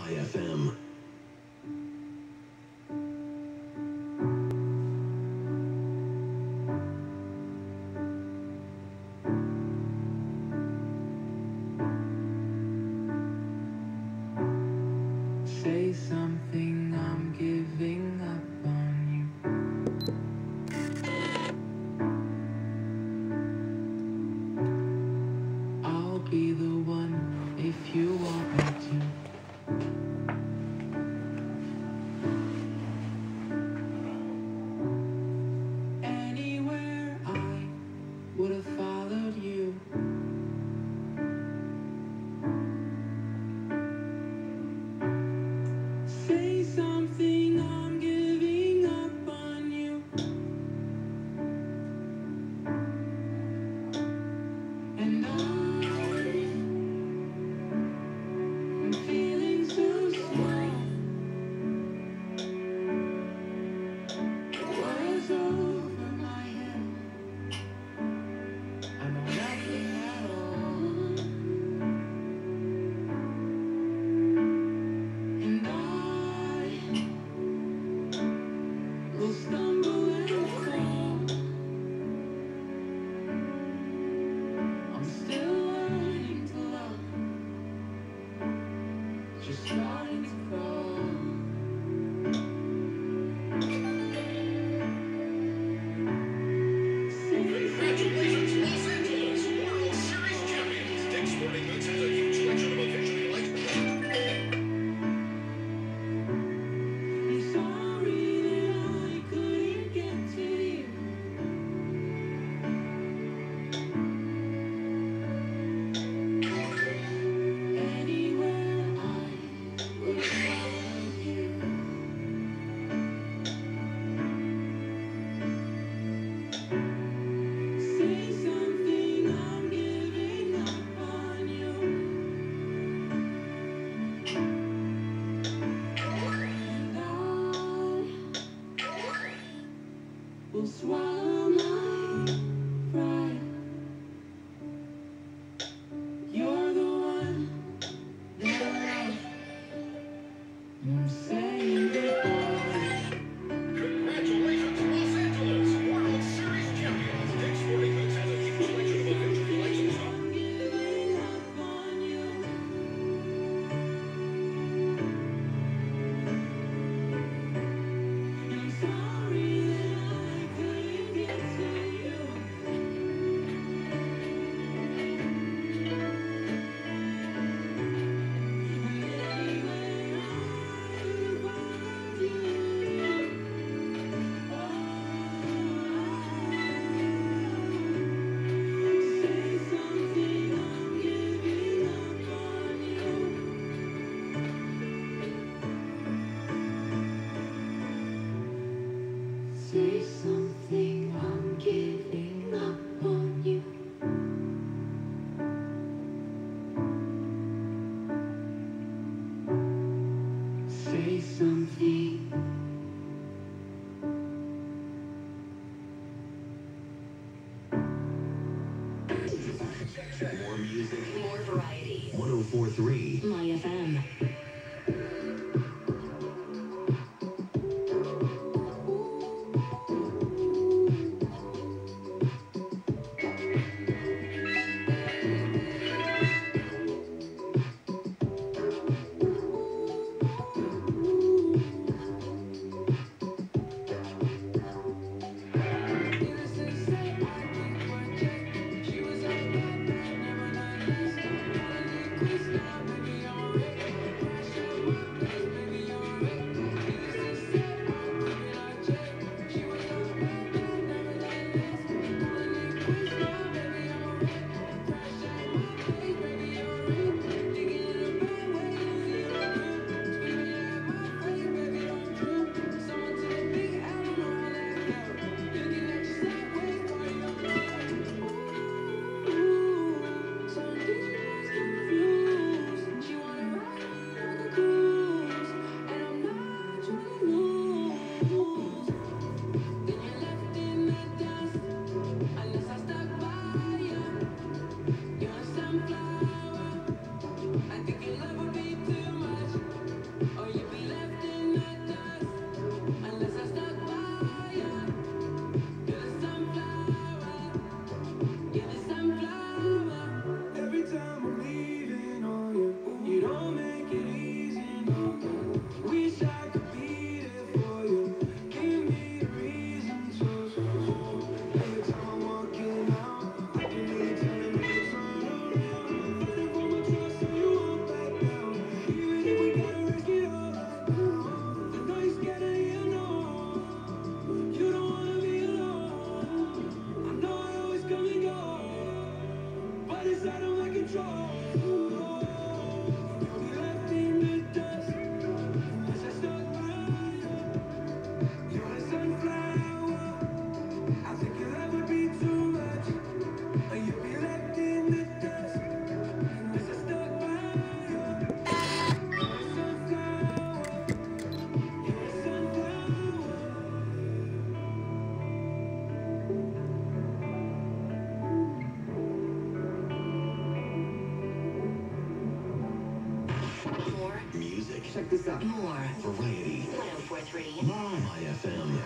MyFM. Say something, I'm giving up on you. I'll be the one if you want me to. Anywhere I would have followed you. Say something, I'm giving up on you. And I'm feeling so small. Words over my head. I know nothing at all. And I will stumble and fall. I'm still learning to love, just starting to crawl. Congratulations, Los Angeles! World Series champions! Dick's Sporting Goods has a huge selection of officially licensed. I'm sorry that I couldn't get to you. Anywhere I would follow you. Say something, I'm giving up on you. And I will swallow my pride. You're the one that I love. I'm saying goodbye. Congratulations, Los Angeles! World Series champions! Dick's Sporting Goods has a huge selection of officially licensed. I'm giving up on you. I'm sorry that I couldn't get to you. Say something, I'm giving up on you. Say something. More music, More variety. 1043. MyFM. She was But it's out of my control. You'll be left in the dust unless I stuck by you. You're a sunflower. I think you'll ever be too much. You'll be left in the dust unless I stuck by you. You're a sunflower. You're a sunflower. More Music. Check this out. More. Variety. 1043 MyFM.